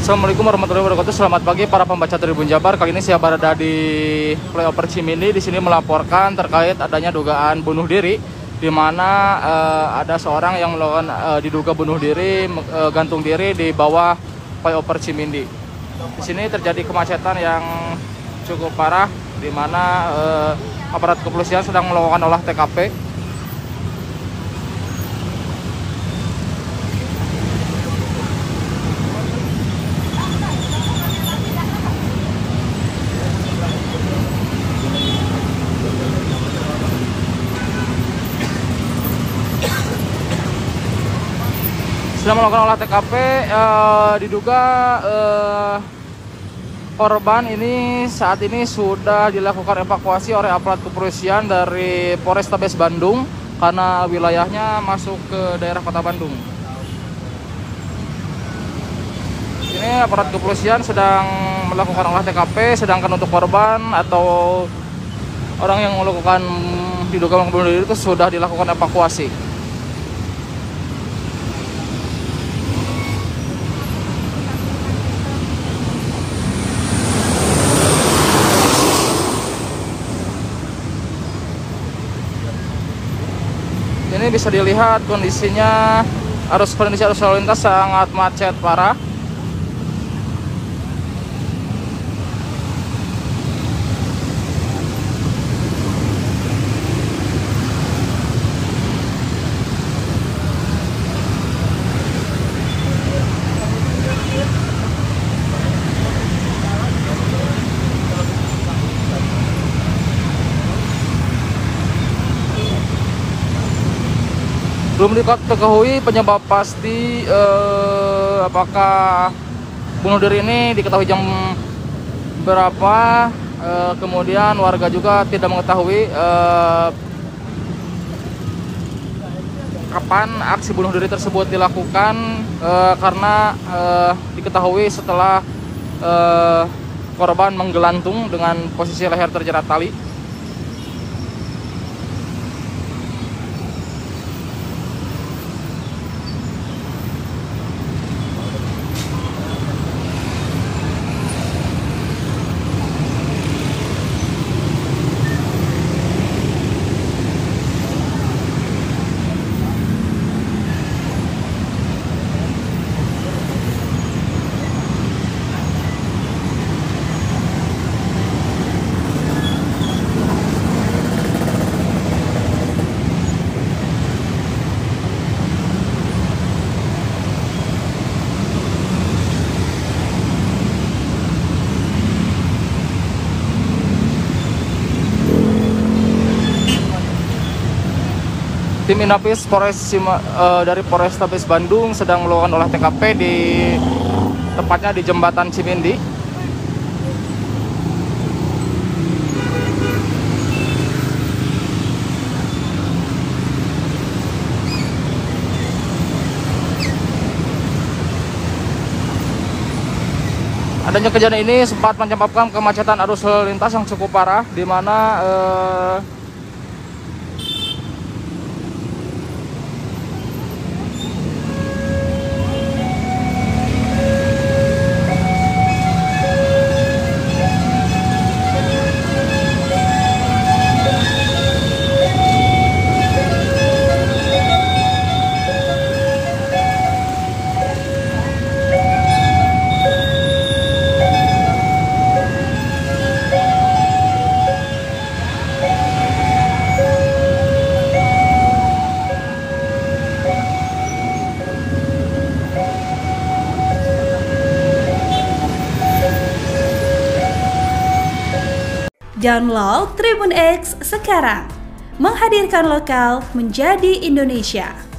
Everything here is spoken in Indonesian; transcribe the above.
Assalamualaikum warahmatullahi wabarakatuh. Selamat pagi para pembaca Tribun Jabar. Kali ini saya berada di flyover Cimindi. Di sini melaporkan terkait adanya dugaan bunuh diri, di mana ada seorang yang melakukan diduga bunuh diri, gantung diri di bawah flyover Cimindi. Di sini terjadi kemacetan yang cukup parah, di mana aparat kepolisian sedang melakukan olah TKP. Sedang melakukan olah TKP, diduga korban ini saat ini sudah dilakukan evakuasi oleh aparat kepolisian dari Polrestabes Bandung karena wilayahnya masuk ke daerah Kota Bandung. Ini aparat kepolisian sedang melakukan olah TKP, sedangkan untuk korban atau orang yang melakukan diduga bunuh diri itu sudah dilakukan evakuasi. Ini bisa dilihat kondisi arus lalu lintas sangat macet parah. Belum diketahui penyebab pasti apakah bunuh diri ini diketahui jam berapa, kemudian warga juga tidak mengetahui kapan aksi bunuh diri tersebut dilakukan, karena diketahui setelah korban menggelantung dengan posisi leher terjerat tali. Tim Inafis dari Polrestabes Bandung sedang melakukan olah TKP tepatnya di jembatan Cimindi. Adanya kejadian ini sempat menyebabkan kemacetan arus lalu lintas yang cukup parah, di mana download Tribun X sekarang, menghadirkan lokal menjadi Indonesia.